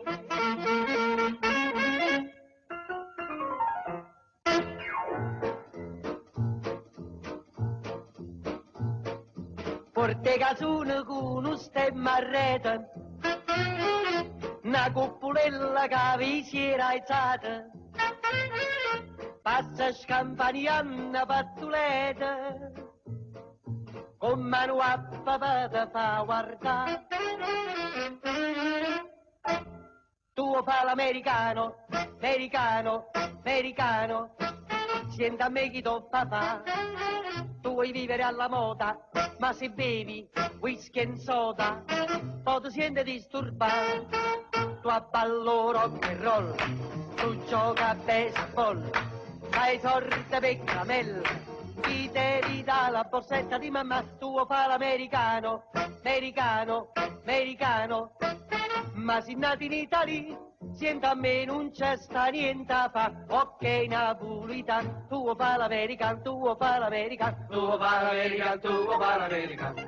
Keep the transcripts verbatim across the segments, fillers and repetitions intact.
Porte casune con un stemma a rete, una cuppolella che vi si era alzata, passa scampagnando pattulete, con mano a papà te fa guardare. Tu fa l'americano, americano, americano, senti a me chi tu papà. Tu vuoi vivere alla moda, ma se bevi whisky e soda, poi ti senti disturbato. Tu abballo rock and roll, tu gioca a baseball, fai sorte per camella, chi te ridà la borsetta di mamma, tu fa l'americano, americano, americano, ma se nati in Italia, senta a me non c'è sta niente a fa, ok napolitan, tu fa l'americano, tu fa l'americano, tu fa l'americano, tu fa l'americano.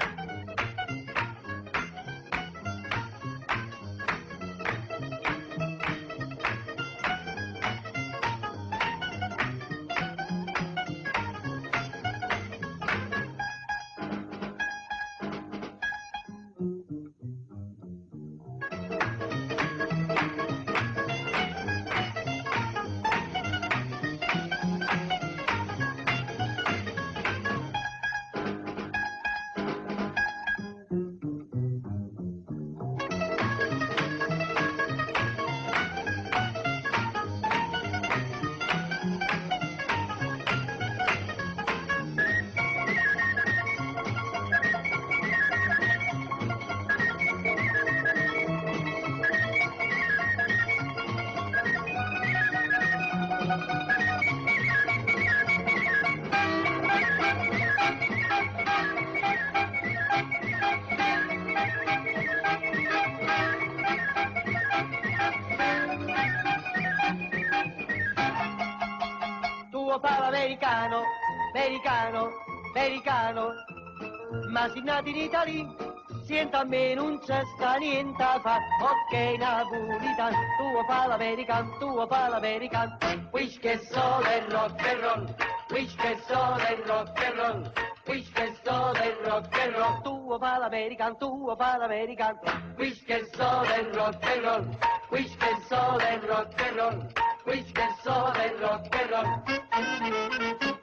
Tu fa l'americano, americano, americano, ma se nati in Italia, senta a me non c'è sta niente a fa, ok napolitan, tu fa l'americano, tu fa l'americano, whisky e soda e rock and roll, whisky e soda e rock and roll, whisky e soda e rock and roll, tu fa l'americano, tu fa l'americano, whisky e soda e rock and roll, whisky e soda e rock and roll, whisky e soda e rock and roll.